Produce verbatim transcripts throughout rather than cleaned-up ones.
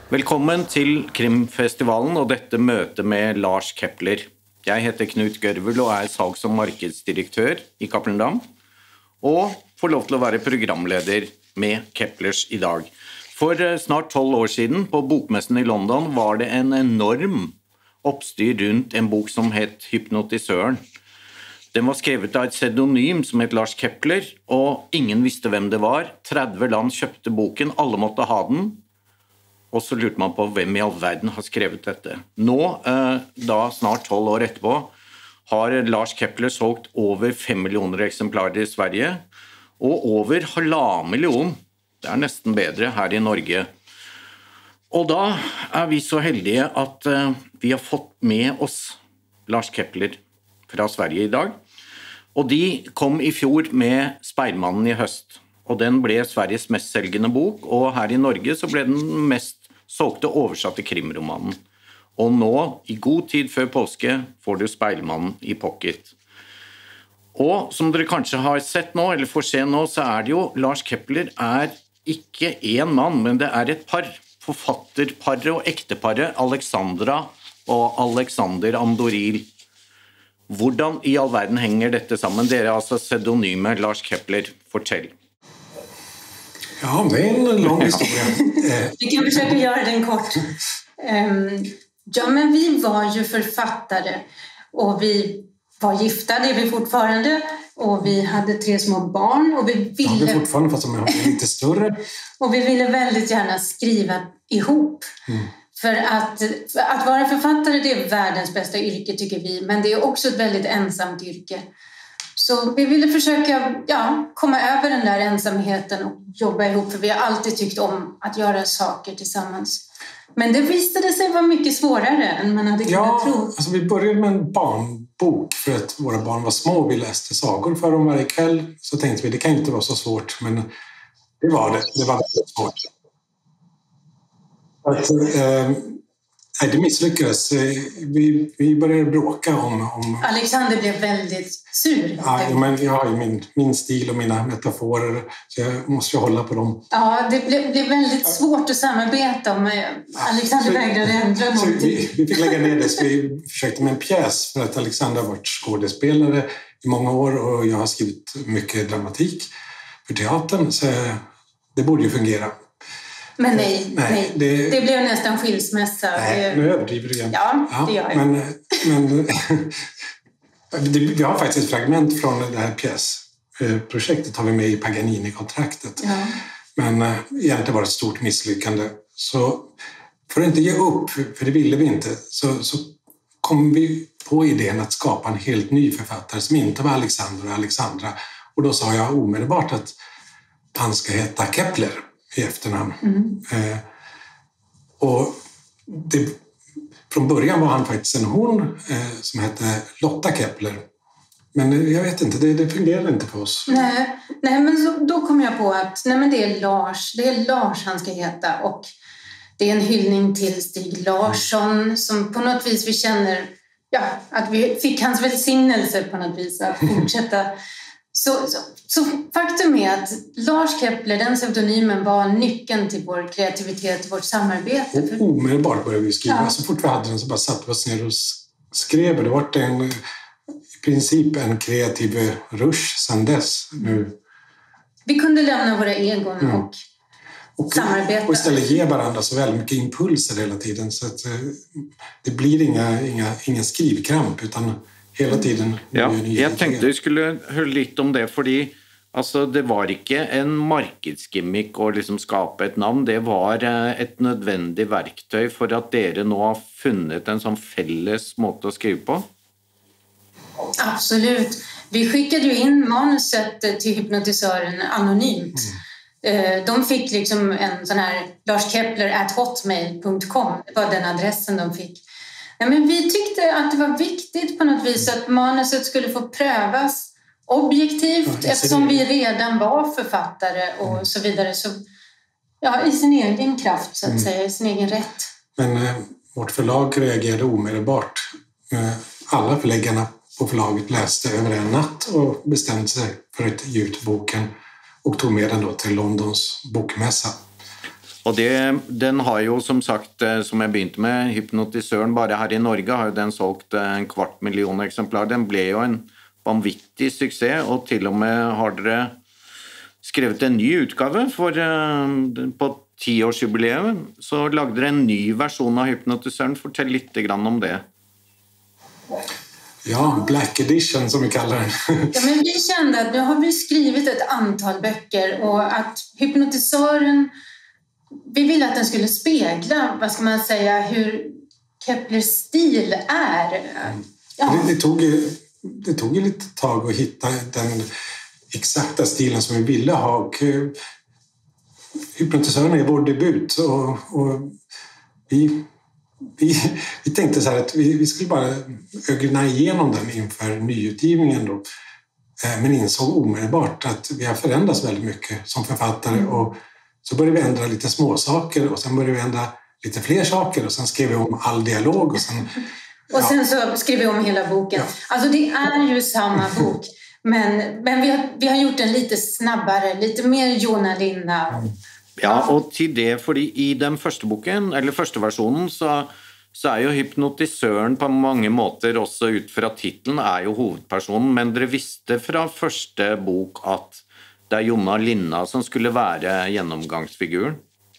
Velkommen til Krimfestivalen og dette møtet med Lars Kepler. Jeg heter Knut Gørvel og er salgs- og markedsdirektør i Cappelen Damm, og får lov til å være programleder med Keplers i dag. For snart tolv år siden på bokmessen i London var det en enorm oppstyr rundt en bok som het Hypnotisøren. Den var skrevet av et pseudonym som het Lars Kepler, og ingen visste hvem det var. tretti land kjøpte boken, alle måtte ha den. Og så lurte man på hvem i all verden har skrevet dette. Nå, da snart tolv år etterpå, har Lars Kepler solgt over fem millioner eksemplarer i Sverige, og over halvannen million, det er nesten bedre, her i Norge. Og da er vi så heldige at vi har fått med oss Lars Kepler fra Sverige i dag. Og de kom i fjor med Speilmannen i høst, og den ble Sveriges mest selgende bok, og her i Norge så ble den mest solgte oversatte krimromanen. Og nå, i god tid før påske, får du Speilmannen i pocket. Og som dere kanskje har sett nå, eller får se nå, så er det jo, Lars Kepler er ikke en mann, men det er et par. Forfatterparet og ekteparet Alexandra og Alexander Andoril. Hvordan i all verden henger dette sammen? Dere er altså pseudonyme Lars Kepler. Fortell. Ja, det är en lång historia. Vi kan försöka göra den kort. Ja, men vi var ju författare och vi var gifta, det är vi fortfarande. Och vi hade tre små barn. Och vi ville... Ja, det är fortfarande fast de är lite större. Och vi ville väldigt gärna skriva ihop. Mm. För att, att vara författare, det är världens bästa yrke tycker vi. Men det är också ett väldigt ensamt yrke. Så vi ville försöka ja, komma över den där ensamheten och jobba ihop. För vi har alltid tyckt om att göra saker tillsammans. Men det visade sig vara mycket svårare än man hade kunnat ja, tro. Alltså vi började med en barnbok för att våra barn var små och vi läste sagor för dem varje kväll. Så tänkte vi, det kan inte vara så svårt. Men det var det. Det var väldigt svårt. Att, eh, nej, det misslyckades. Vi, vi började bråka om, om... Alexander blev väldigt sur. Ja, men jag har ju min, min stil och mina metaforer, så jag måste ju hålla på dem. Ja, det blev, blev väldigt svårt att samarbeta med Alexander så, vägrade ändra någonting. Vi, vi fick lägga ner det, så vi försökte med en pjäs för att Alexander har varit skådespelare i många år och jag har skrivit mycket dramatik för teatern, så det borde ju fungera. Men nej, nej, nej det, det blev nästan skilsmässa. Nej, nu överdriver du igen. Ja, ja, det gör jag. Men, men det, vi har faktiskt ett fragment från det här pjäsprojektet har vi med i Paganini-kontraktet. Ja. Men egentligen var det ett stort misslyckande. Så för att inte ge upp, för det ville vi inte, så, så kom vi på idén att skapa en helt ny författare som inte var Alexander och Alexandra. Och då sa jag omedelbart att han ska heta Kepler i efternamn. Mm. Eh, och det, från början var han faktiskt en hon eh, som hette Lotta Kepler. Men jag vet inte, det, det fungerade inte för oss. Nej, nej men så, då kom jag på att nej, men det är Lars, det är Lars han ska heta. Och det är en hyllning till Stig Larsson mm. som på något vis vi känner ja, att vi fick hans välsignelse på något vis att fortsätta. Så, så, så faktum är att Lars Kepler, den pseudonymen, var nyckeln till vår kreativitet, vårt samarbete. Och omedelbart började vi skriva. Ja. Så fort vi hade den så bara satt vi oss ner och skrev. Det var en, i princip en kreativ rush sedan dess nu. Vi kunde lämna våra egon mm. och, och samarbeta. Och istället ge varandra så väldigt mycket impulser hela tiden. Så att det blir inga, inga, ingen skrivkramp utan... Hela tiden. Ja, jeg tenkte vi skulle høre litt om det, fordi altså, det var ikke en markedsgimmick å liksom skape et navn, det var et nødvendig verktøy for at dere nå har funnet en sånn felles måte å skrive på? Absolut. Vi skickade ju in manuset till hypnotisören anonymt. Mm. De fick liksom en sån här Lars Kepler at hotmail punkt com. Det var den adressen de fick. Ja, men vi tyckte att det var viktigt på något vis att manuset skulle få prövas objektivt ja, eftersom vi redan var författare och mm. så vidare. Så, ja, i sin egen kraft så att mm. säga, i sin egen rätt. Men eh, vårt förlag reagerade omedelbart. Eh, alla förläggarna på förlaget läste över en natt och bestämde sig för att ge ut boken och tog med den då till Londons bokmässa. Och det, den har ju som sagt, som jag begynte med, hypnotisören, bara här i Norge har ju den sålt en kvart miljon exemplar. Den blev ju en vanvittig succé, och till och med har dere skrivit en ny utgave för, på tioårsjubileet. Så lagde dere en ny version av hypnotisören. Fortell lite grann om det. Ja, Black Edition som vi kallar den. Ja, men vi kände att nu har vi skrivit ett antal böcker, och att hypnotisören, vi ville att den skulle spegla, vad ska man säga, hur Keplers stil är. Ja. Det, det, tog, det tog ju lite tag att hitta den exakta stilen som vi ville ha. Och hypnotisören är vår debut, och, och vi, vi, vi tänkte så här att vi, vi skulle bara ögna igenom den inför nyutgivningen då. Men insåg omedelbart att vi har förändrats väldigt mycket som författare, och så började vi ändra lite små saker, och sen började vi ändra lite fler saker, och sen skrev vi om all dialog, och sen, ja. Och sen så skrev vi om hela boken. Ja. Alltså det är ju samma bok, men, men vi, har, vi har gjort den lite snabbare, lite mer Jonna Linna. Mm. Ja, och till det, för i den första boken, eller första versionen, så, så är ju hypnotisören på många måter, också utifrån titeln, är ju huvudpersonen, men dere visste från första bok att det är Jonna Linna som skulle vara genomgångsfiguren.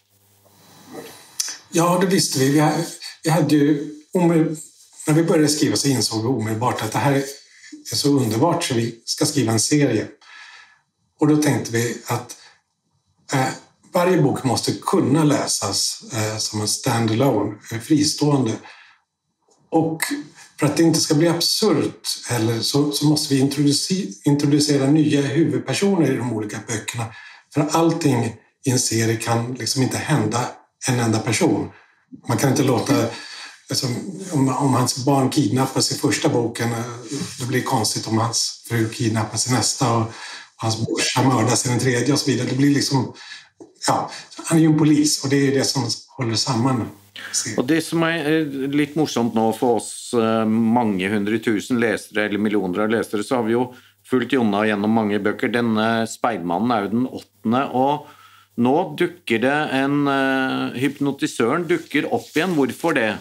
Ja, det visste vi. Vi hade, vi hade ju, när vi började skriva så insåg vi omedelbart att det här är så underbart så vi ska skriva en serie. Och då tänkte vi att eh, varje bok måste kunna läsas eh, som en standalone, fristående. Och för att det inte ska bli absurt eller så, så måste vi introducera, introducera nya huvudpersoner i de olika böckerna. För allting i en serie kan liksom inte hända en enda person. Man kan inte låta, alltså, om, om hans barn kidnappas i första boken, det blir konstigt om hans fru kidnappas i nästa, och hans brorsa mördas i den tredje och så vidare. Det blir liksom, ja, han är ju en polis, och det är det som håller samman. Och det som är lite morsomt nu för oss många hundratusen läsare eller miljoner av läsare, så har vi ju följt Jonna genom många böcker. Denna Speidmannen är ju den åttonde, och nu dukker det en uh, hypnotisören dukker upp igen. Varför det?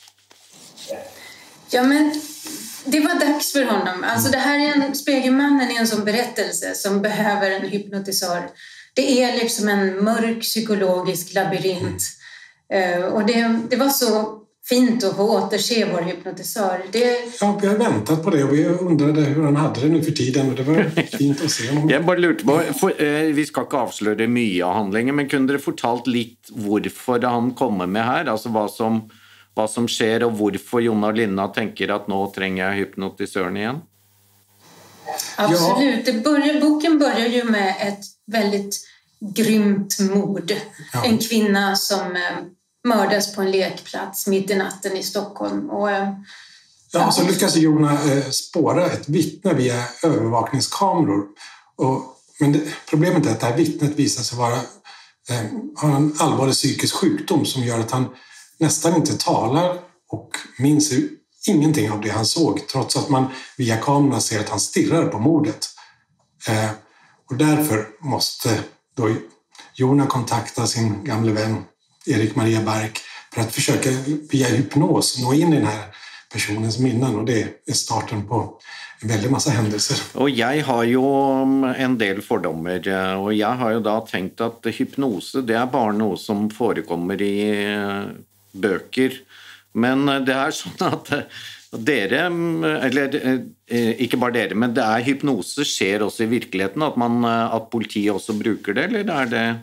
Ja, men det var dags för honom. Alltså det här är en, Spegelmannen är en sån berättelse som behöver en hypnotisör. Det är liksom en mörk psykologisk labyrint. Uh, och det, det var så fint att få återse vår hypnotisör. Det... Ja, vi har väntat på det, och vi undrade hur han hade det nu för tiden, och det var fint att se honom. Jag bara lurte på, for, eh, vi ska inte avslöja mycket av handlingen, men kunde du fortalt lite varför han kommer med här? Alltså vad som, vad som sker, och varför Jonna Linna tänker att nu tränger jag hypnotisören igen? Absolut. Ja. Det börjar, boken börjar ju med ett väldigt grymt mord. Ja. En kvinna som... Eh, mördas på en lekplats mitt i natten i Stockholm. Och, ja, ja, så lyckas Jonna eh, spåra ett vittne via övervakningskameror. Och, men det, problemet är att det här vittnet visar sig vara, eh, ha en allvarlig psykisk sjukdom som gör att han nästan inte talar och minns ingenting av det han såg, trots att man via kameran ser att han stirrar på mordet. Eh, och därför måste då Jonna kontakta sin gamla vän Erik Maria Bark för att försöka via hypnos nå in i den här personens minnen, och det är starten på en väldig massa händelser. Och jag har ju en del fördomar, och jag har ju då tänkt att hypnos, det är bara något som förekommer i böcker, men det är så att dere, eller inte bara dere, men det är hypnos sker också i verkligheten, att man att politiet också brukar det, eller är det?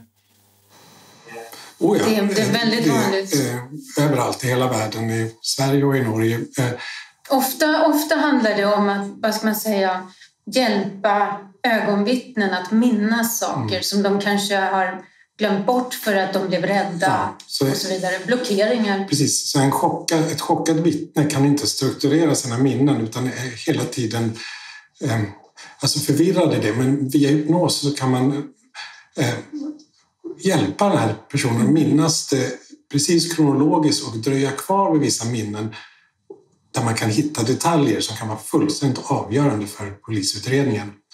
Oh ja, det, det är väldigt det, vanligt. Eh, överallt i hela världen, i Sverige och i Norge. Eh. Ofta, ofta handlar det om att, vad ska man säga, hjälpa ögonvittnen att minnas saker mm. som de kanske har glömt bort för att de blev rädda, ja, så, och så vidare. Blockeringar. Precis, så en chockad, ett chockat vittne kan inte strukturera sina minnen, utan är hela tiden eh, alltså förvirrade det. Men via hypnos så kan man eh, hjälpa den här personen att minnas det precis kronologiskt och dröja kvar vid vissa minnen där man kan hitta detaljer som kan vara fullständigt avgörande för polisutredningen.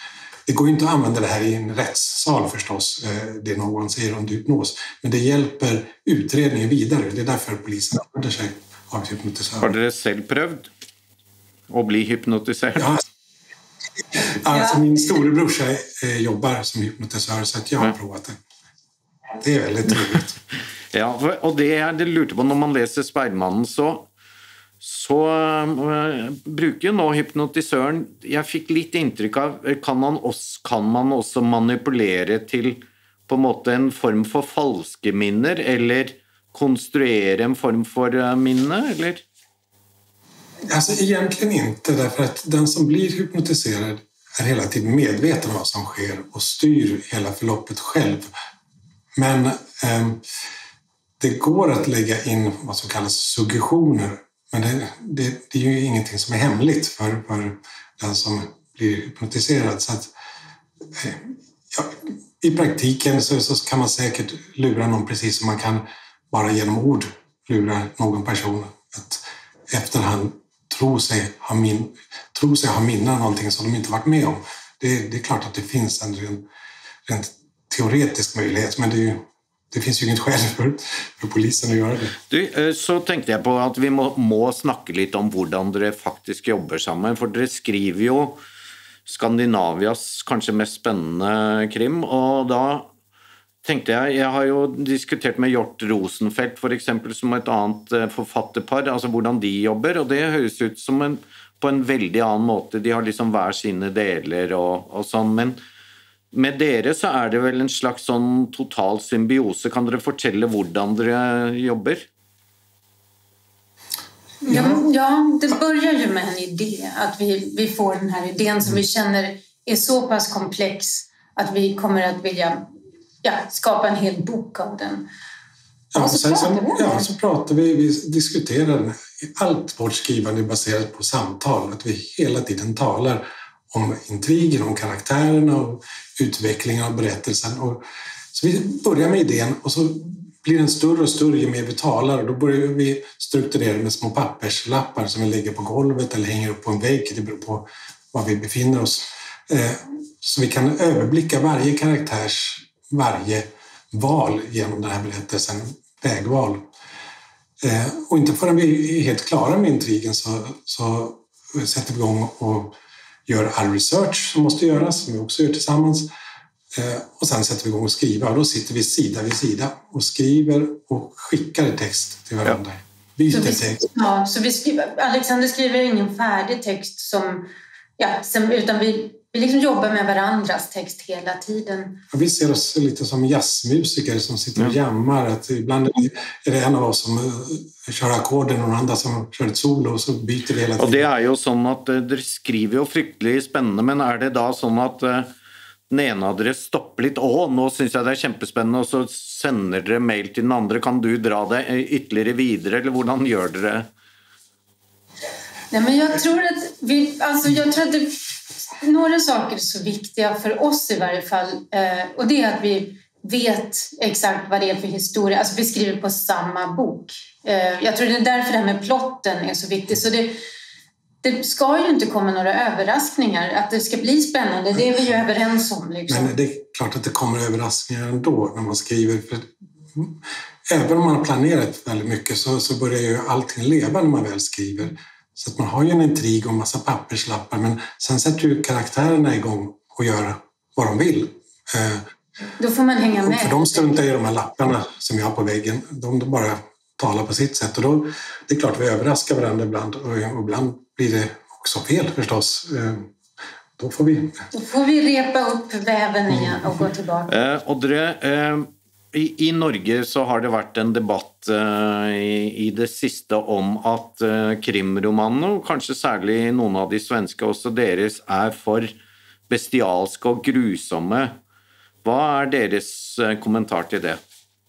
det går ju inte att använda det här i en rättssal förstås, det någon säger om hypnos. Men det hjälper utredningen vidare. Det är därför polisen använder sig av hypnotisörer. Har du själv prövat att bli hypnotiserad? Ja, alltså min storebrorsa jobbar som hypnotisör så att jag har provat det. Det är väldigt trevligt. Ja, och det jag lurte på när man läser Speilmannen så så uh, bruker nå hypnotisøren. Jeg fikk litt inntrykk av, kan man, også, kan man også manipulere til på en måte en form for falske minner, eller konstruere en form for uh, minne, eller? Alltså egentligen inte, därför att den som blir hypnotiserad är hela tiden medveten om vad som sker och styr hela förloppet själv. Men eh, det går att lägga in vad som kallas suggestioner. Men det, det, det är ju ingenting som är hemligt för, för den som blir hypnotiserad. Så att, eh, ja, i praktiken så, så kan man säkert lura någon precis som man kan bara genom ord lura någon person. Att efterhand tro sig ha, min, tro sig ha minna någonting som de inte varit med om. Det, det är klart att det finns en ren, rent teoretisk möjlighet, men det, är ju, det finns ju inget skäl för, för polisen att göra det. Du, så tänkte jag på att vi må, må snacka lite om hur dere faktiskt jobbar samman, för dere skriver ju Skandinavias kanske mest spännande krim, och då tänkte jag, jag har ju diskuterat med Hjort Rosenfeldt för exempel som ett annat författarpar, alltså hur de jobbar, och det hörs ut som en, på en väldigt annan måte. De har liksom var sina delar och, och sånt, men med dere så är det väl en slags sån total symbiose. Kan dere fortelle hvordan dere jobbar? Ja, ja, det börjar ju med en idé. Att vi, vi får den här idén som vi känner är så pass komplex att vi kommer att vilja ja, skapa en hel bok av den. Ja, och så sen, pratar sen, vi. Ja, så pratar vi, vi diskuterar. Allt vårt skrivande är baserat på samtal. Att vi hela tiden talar om intrigen, om karaktärerna och utvecklingen av berättelsen. Och, så vi börjar med idén och så blir den större och större ju mer vi talar. Och då börjar vi strukturera med små papperslappar som vi lägger på golvet eller hänger upp på en vägg. Det beror på var vi befinner oss. Eh, så vi kan överblicka varje karaktärs, varje val genom den här berättelsen, vägval. Eh, och inte förrän vi är helt klara med intrigen så, så sätter vi igång och gör all research som måste göras, som vi också gör tillsammans. Eh, och sen sätter vi igång och skriver. Och då sitter vi sida vid sida och skriver och skickar text till varandra. Ja. Byter så vi, text. Ja, så vi skriver, Alexander skriver ingen färdig text som, ja, som, utan vi, vi liksom jobbar med varandras text hela tiden. Ja, vi ser oss lite som jazzmusiker som sitter och jammar. Att ibland är det en av oss som kör ackorden och någon annan som kör ett solo och så byter vi hela tiden. Och det är ju så att det skriver ju fruktansvärt spännande, men är det då så att den ena av dere stoppar lite, åh, nu syns jag det är jättespännande, och så sänder dere mail till den andra, kan du dra det ytterligare vidare, eller hur gör dere? Nej, men jag tror att vi, alltså jag tror att det, några saker är så viktiga för oss i varje fall, eh, och det är att vi vet exakt vad det är för historia, alltså vi skriver på samma bok. Eh, jag tror det är därför det här med plotten är så viktigt, så det, det ska ju inte komma några överraskningar, att det ska bli spännande, det är vi ju överens om. Liksom. Men det är klart att det kommer överraskningar ändå när man skriver, för även om man har planerat väldigt mycket så, så börjar ju allting leva när man väl skriver. Så att man har ju en intrig och en massa papperslappar, men sen sätter ju karaktärerna igång och gör vad de vill. Då får man hänga med. För de struntar i de här lapparna som jag har på väggen. De bara talar på sitt sätt. Och då, det är klart vi överraskar varandra ibland. Och ibland blir det också fel förstås. Då får vi... Då får vi repa upp väven igen och gå tillbaka. Eh, och det, eh... I, I Norge så har det varit en debatt uh, i, i det sista om att uh, krimromaner, och kanske särskilt någon av de svenska också, deras är för bestialska och grusomme. Vad är deras uh, kommentar till det?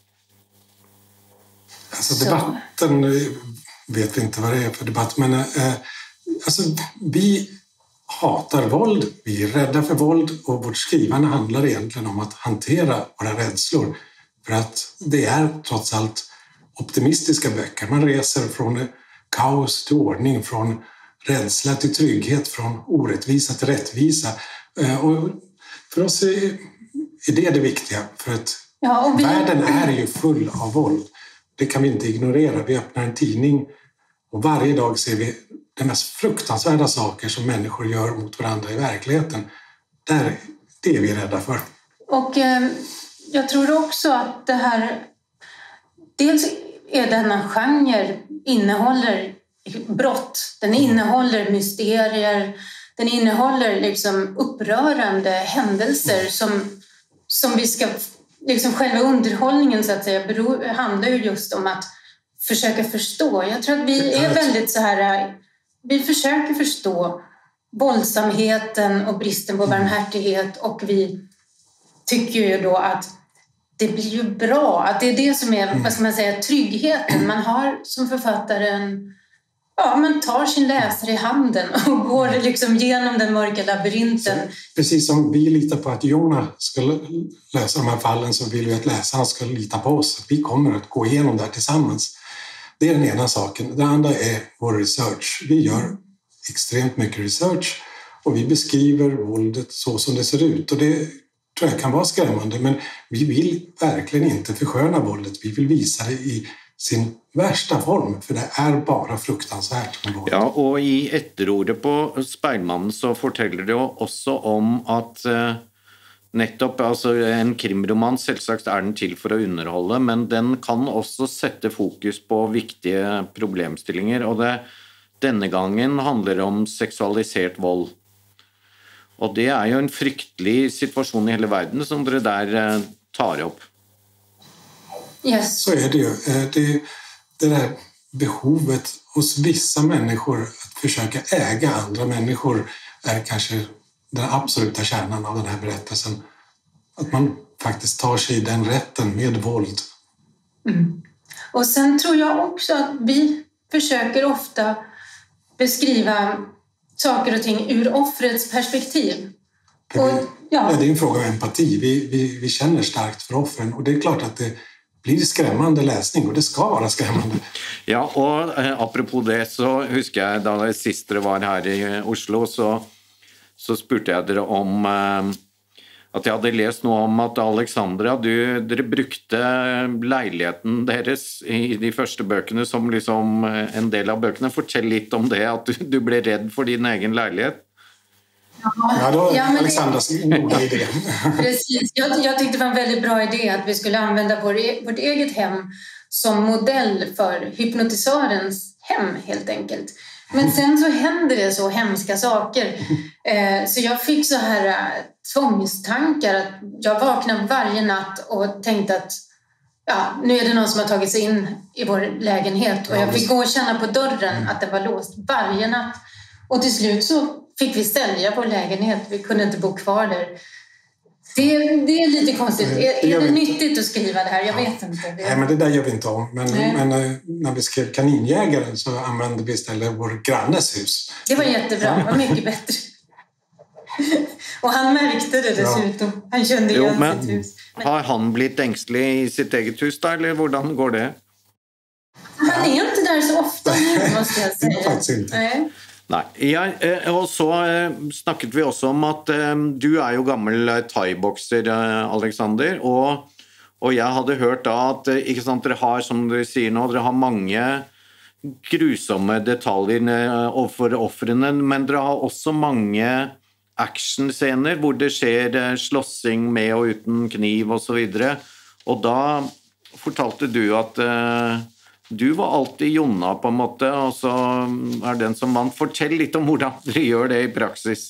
Alltså debatten, vet vi inte vad det är för debatt, men uh, alltså, vi hatar våld, vi är rädda för våld, och vårt skrivande handlar egentligen om att hantera våra rädslor. För att det är trots allt optimistiska böcker. Man reser från kaos till ordning, från rädsla till trygghet, från orättvisa till rättvisa. Och för oss är, är det det viktiga. För att ja, vi... världen är ju full av våld. Det kan vi inte ignorera. Vi öppnar en tidning och varje dag ser vi de mest fruktansvärda saker som människor gör mot varandra i verkligheten. Där, det är vi rädda för. Och eh, jag tror också att det här... Dels är denna genre innehåller brott. Den innehåller mysterier. Den innehåller liksom upprörande händelser som, som vi ska... Liksom själva underhållningen så att säga beror, handlar ju just om att försöka förstå. Jag tror att vi är väldigt så här... Vi försöker förstå våldsamheten och bristen på barmhärtighet och vi tycker ju då att det blir ju bra. Att det är det som är, vad ska man säga, tryggheten. Man har som författare en... Ja, man tar sin läsare i handen och går liksom genom den mörka labyrinten. Så, precis som vi litar på att Jona ska lösa de här fallen så vill vi att läsarna ska lita på oss. Vi kommer att gå igenom det här tillsammans. Det är den ena saken. Det andra är vår research. Vi gör extremt mycket research och vi beskriver våldet så som det ser ut. Och det tror jag kan vara skrämmande, men vi vill verkligen inte försköna våldet. Vi vill visa det i sin värsta form, för det är bara fruktansvärt med våld. Ja, och i etterordet på Speilmannen så forteller det jo også om at eh, nettopp, altså en krimroman selvsagt er den til for å underholde, men den kan også sette fokus på viktige problemstillinger, og det denne gangen handler om seksualisert vold. Og det er jo en fryktelig situasjon i hele verden som dere der eh, tar opp. Yes. Så är det ju. Det, det där behovet hos vissa människor att försöka äga andra människor är kanske den absoluta kärnan av den här berättelsen. Att man faktiskt tar sig den rätten med våld. Mm. Och sen tror jag också att vi försöker ofta beskriva saker och ting ur offrets perspektiv. Och, ja. Ja, det är en fråga om empati. Vi, vi, vi känner starkt för offren och det är klart att det blir skrämmande läsning, och det ska vara skrämmande. Ja, og eh, apropos det, så husker jeg da det sist dere var her i Oslo, så, så spurte jeg dere om eh, at jeg hadde lest noe om at Alexandra, du, dere brukte leiligheten deres i de første bøkene som liksom en del av bøkene. Fortell litt om det, at du, du ble redd for din egen leilighet. Ja, då ja, Alexandras goda idé. Precis. Jag, jag tyckte det var en väldigt bra idé att vi skulle använda vår, vårt eget hem som modell för hypnotisörens hem helt enkelt. Men sen så händer det så hemska saker. Eh, så jag fick så här äh, tvångstankar. Att jag vaknade varje natt och tänkte att ja, nu är det någon som har tagit sig in i vår lägenhet. Och jag fick gå och känna på dörren att det var låst varje natt. Och till slut så fick vi sälja vår lägenhet. Vi kunde inte bo kvar där. Det, det är lite konstigt. Är, är det nyttigt att skriva det här? Jag vet inte. Det... Nej, men det där gör vi inte om. Men, men när vi skrev Kaninjägaren så använde vi istället vår grannes hus. Det var jättebra. Det var mycket bättre. Och han märkte det dessutom. Ja. Han kände igen jo, men, sitt hus. Men... Har han blivit ängslig i sitt eget hus där? Eller hvordan går det? Han är inte där så ofta nu, måste jag säga. Faktiskt inte. Nej. Nei, jeg, og så snakket vi også om at du er jo gammel thai-bokser, Alexander, og, og jeg hadde hørt da at, ikke sant, dere har, som dere sier nå, dere har mange grusomme detaljer overfor offrene, men dere har også mange actionscener hvor det skjer slåssing med og uten kniv og så videre, og da fortalte du at du var alltid Jonna på en måte, og så er den som man. Fortell litt om hvordan dere gjør det i praksis.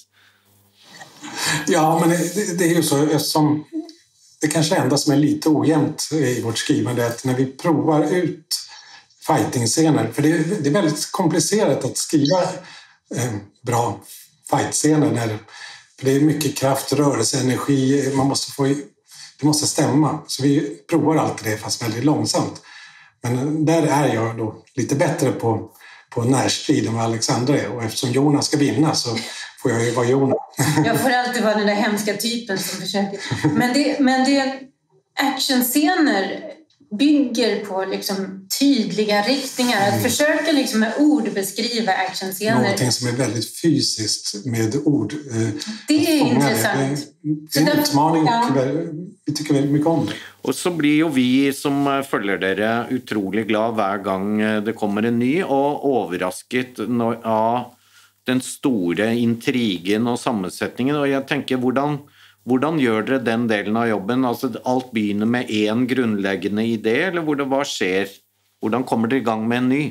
Ja, men det, det är ju så, eftersom det kanske enda som är lite ojämnt i vårt skrivande är att när vi provar ut fighting-scener, för det är, det är väldigt komplicerat att skriva eh, bra fight-scener, när, för det är mycket kraft, rörelse, energi, man måste få, det måste stämma. Så vi provar alltid det fast väldigt långsamt. Men där är jag då lite bättre på, på närstrid än vad Alexandra är. Och eftersom Jonas ska vinna så får jag ju vara Jonas. Jag får alltid vara den där hemska typen som försöker. Men det, men det actionscener bygger på liksom tydliga riktningar. Mm. Att försöka liksom med ord beskriva actionscener. Någonting som är väldigt fysiskt med ord. Eh, det är intressant. Det, det är en utmaning. Ja. Vi tycker väldigt mycket om det. Och så blir ju vi som följer dere utroligt glad hver gang det kommer en ny, och överraskat av den stora intrigen och sammansättningen. Och jag tänker, hvordan Hvordan gjør dere den delen av jobben? Altså, alt begynner med en grundläggande idé, eller hvordan, hva skjer? Hvordan kommer dere igång med en ny?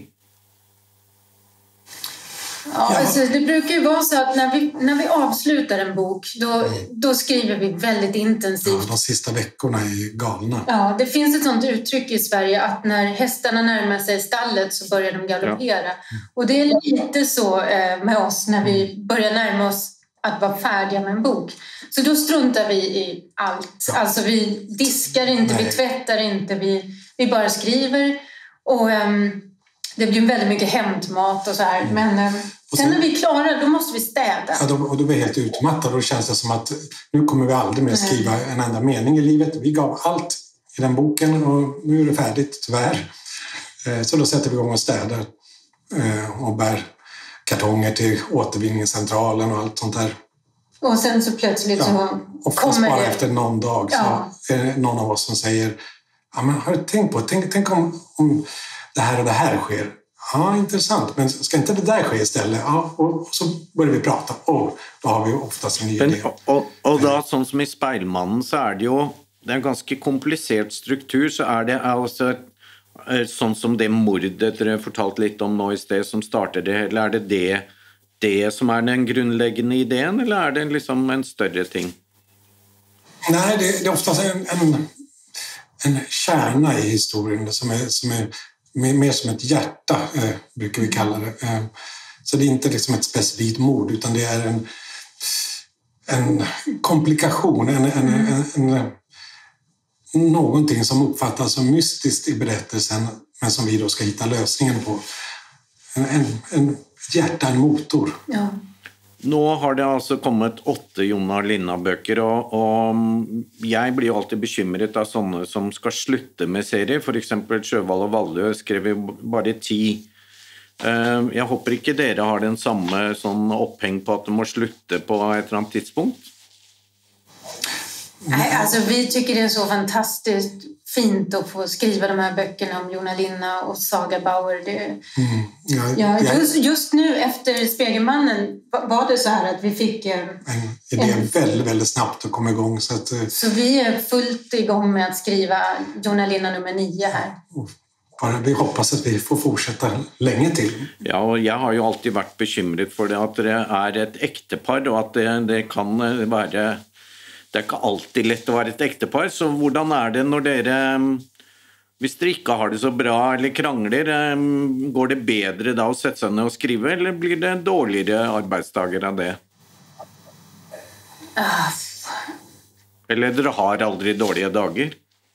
Ja, alltså, det brukar ju vara så att när vi, när vi avslutar en bok, då, mm. då skriver vi väldigt intensivt. Ja, de sista veckorna är galna. Ja, det finns ett sånt uttryck i Sverige att när hästarna närmar sig stallet så börjar de galoppera. Ja. Och det är lite så eh, med oss när vi börjar närma oss att vara färdiga med en bok. Så då struntar vi i allt. Ja. Alltså vi diskar inte, Nej. vi tvättar inte, vi, vi bara skriver. Och um, det blir väldigt mycket hämtmat och så här. Mm. Men um, sen, sen när vi är klara, då måste vi städa. Ja, då, och då är vi helt utmattade. Då känns det som att nu kommer vi aldrig mer skriva Nej. en enda mening i livet. Vi gav allt i den boken och nu är det färdigt, tyvärr. Så då sätter vi igång och städar och bär kartonger till återvinningscentralen och allt sånt där. Och sen så plötsligt ja, så kommer bara det. Efter någon dag ja. så är det någon av oss som säger, ja, men har du tänkt på, tänk, tänk om, om det här och det här sker. Ja, intressant, men ska inte det där ske istället? Ja, och, och så börjar vi prata, och då har vi oftast en ny men, idé. Och, och då, sån som i Speilmannen, så är det ju det är en ganska komplicerad struktur, så är det alltså sånn som det mordet dere fortalte litt om nå i sted som starter det, eller er det det, det som är den grundläggande idén, eller är det liksom en större ting? Nej, det, det är oftast en, en, en kärna i historien som är, som är mer som ett hjärta, eh, brukar vi kalla det. Eh, så det är inte liksom ett specifikt mord, utan det är en, en komplikation, en, en, en, en någonting som uppfattas som mystiskt i berättelsen, men som vi då ska hitta lösningen på. En, en, en hjärta, en motor. Ja. Nu har det alltså kommit åtta Jonna Linna-böcker, och, och jag blir ju alltid bekymrad av sådana som ska sluta med serier. För exempel Sjövall och Vallø skrev ju bara tio. Jag hoppas inte dere har den samma sån upphäng på att de måste sluta på ett eller annat tidspunkt. Nej, alltså vi tycker det är så fantastiskt fint att få skriva de här böckerna om Jonna Linna och Saga Bauer. Det, mm, ja, ja, just, just nu efter Spegelmannen var det så här att vi fick en, en idé en, väldigt, väldigt snabbt att komma igång. Så, att, så vi är fullt igång med att skriva Jonna Linna nummer nio här. Bara vi hoppas att vi får fortsätta länge till. Ja, och jag har ju alltid varit bekymrad för det, att det är ett äktepar och att det, det kan vara... Det är inte alltid lätt att vara ett äktepar, så hvordan är det när dere, hvis dere inte har det så bra eller krangler, går det bättre då att sätta sig ner och skriva, eller blir det dåligare arbetsdagar av det? Uh. Eller dere har aldrig dåliga dagar?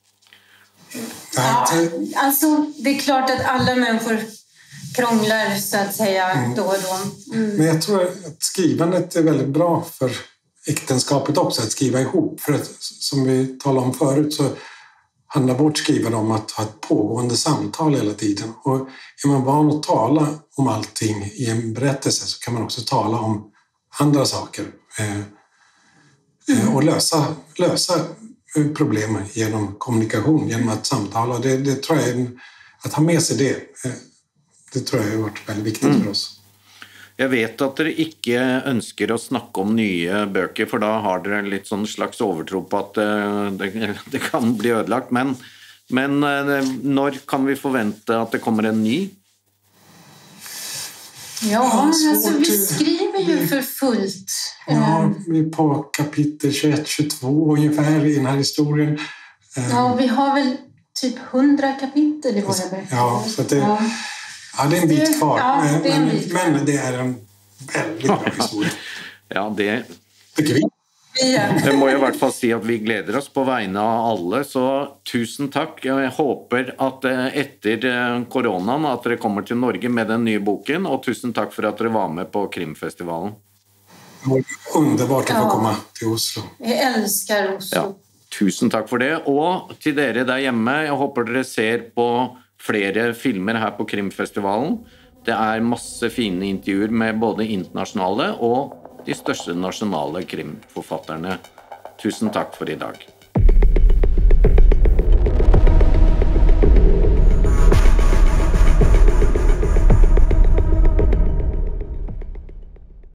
Ja, alltså det är klart att alla människor krånglar så att säga mm. då och då. Mm. Men jag tror att skrivandet är väldigt bra för äktenskapet också, att skriva ihop. För att, som vi talade om förut, så handlar vårt skrivande om att ha ett pågående samtal hela tiden. Och är man van att tala om allting i en berättelse, så kan man också tala om andra saker. Eh, mm. Och lösa, lösa problem genom kommunikation, genom att samtala. Det, det tror jag är en, att ha med sig det, eh, det tror jag har varit väldigt viktigt mm. för oss. Jag vet att dere inte önskar att snacka om nya böcker, för då har dere lite sån slags övertro på att det, det kan bli ödelagt. Men, men när kan vi förvänta att det kommer en ny? Ja, alltså vi skriver ju för fullt. Ja, vi är på kapitel tjugoett tjugotvå ungefär i den här historien. Ja, vi har väl typ hundra kapitel i våra böcker. Ja, så att det... Ja. Ja, det är en bit kvar, ja, det är en bit men, men det är en väldigt bra historia. Ja, det tycker vi. Det må jag i hvert fall si att vi gläder oss på vegne av alla, så tusen tack. Jag hoppas att efter coronan att det kommer till Norge med den nya boken, och tusen tack för att det var med på Krimfestivalen. Underbart att få komma till Oslo. Jag älskar Oslo. Ja. Tusen takk for det, og til dere der hjemme, jeg håper dere ser på flere filmer her på Krimfestivalen. Det er masse fine intervjuer med både internasjonale og de største nasjonale krimforfatterne. Tusen takk for i dag.